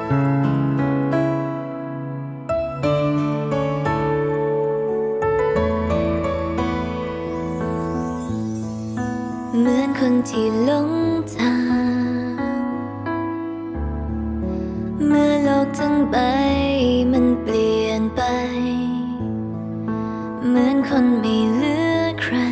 เหมือนคนที่หลงทางเมื่อโลกทั้งใบมันเปลี่ยนไปเหมือนคนไม่เหลือใคร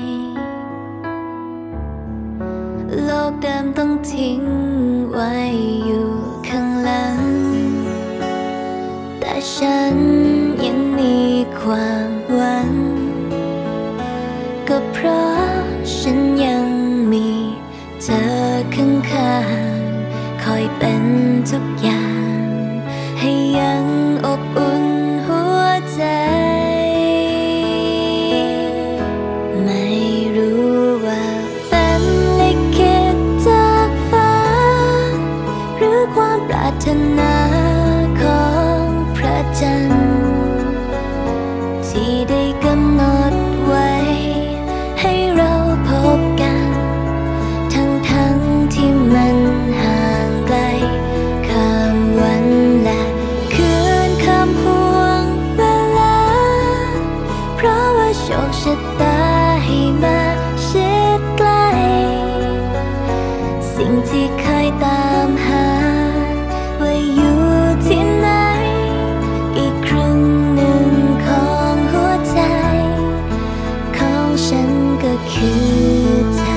โลกเดิมต้องทิ้งไว้อยู่ข้างหลังแต่ฉันยังมีความหวังก็เพราะฉันยังมีเธอข้างๆคอยเป็นทุกอย่างให้ยังอบอุ่นหัวใจไม่รู้ว่าเป็นลิขิตจากฟ้าหรือความปรารถนาของพระจันทร์ที่ได้กำหนดไว้ให้เราพบกันทั้งที่มันห่างไกลข้ามวันและคืนข้ามห่วงเวลาเพราะว่าโชคชะตาให้มาชิดใกล้สิ่งที่เคยตามหาว่าอยู่ที่ไหนอีกครึ่งหนึ่งของหัวใจของฉันก็คือเธอ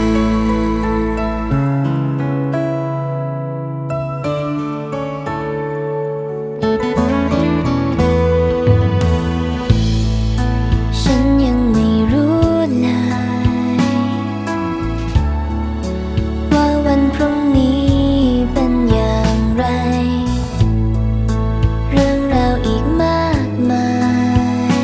ฉันยังไม่รู้เลยว่าวันพรุ่งนี้เป็นอย่างไรเรื่องราวอีกมากมาย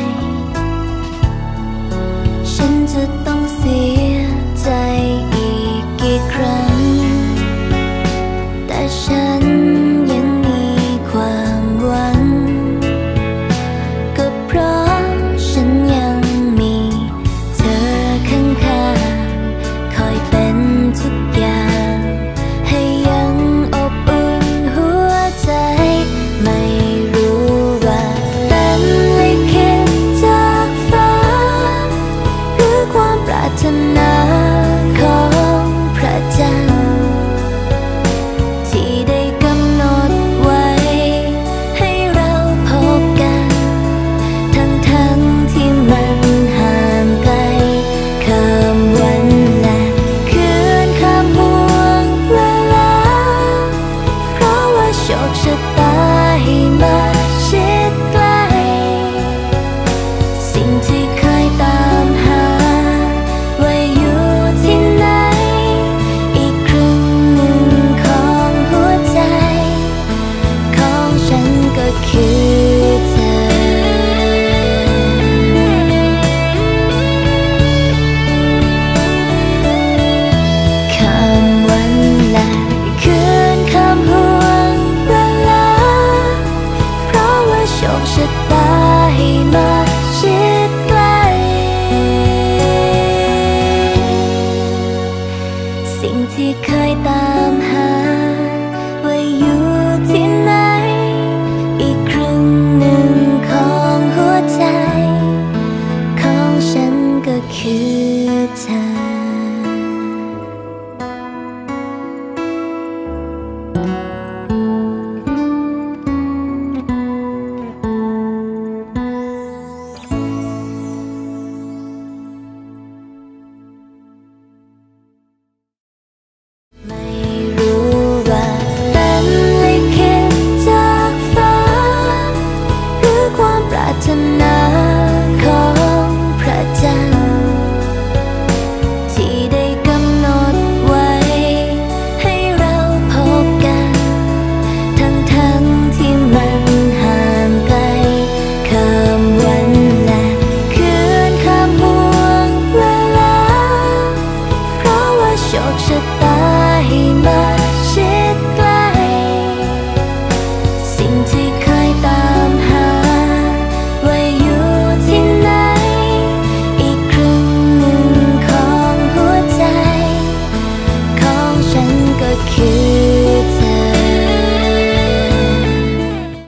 ฉันจะต้องเสียใจอีกกี่ครั้งแต่ฉันยังมีความหวังก็เพราะฉันยังมีเธอข้างๆคอยเป็นทุกอย่างให้ยังอบอุ่นหัวใจไม่รู้ว่าเป็นลิขิตจากฟ้าหรือความปรารถนาของพระจันทร์ที่ได้กำหนดไว้ให้เราพบกันทั้งที่มันห่างไกลข้ามวันและคืนข้ามห่วงเวลาเพราะว่าโชคชะตาให้มาชิดใกล้สิ่งที่เคยตามหาว่าอยู่ที่ไหนอีกครึ่งหนึ่งของหัวใจของฉันก็คือ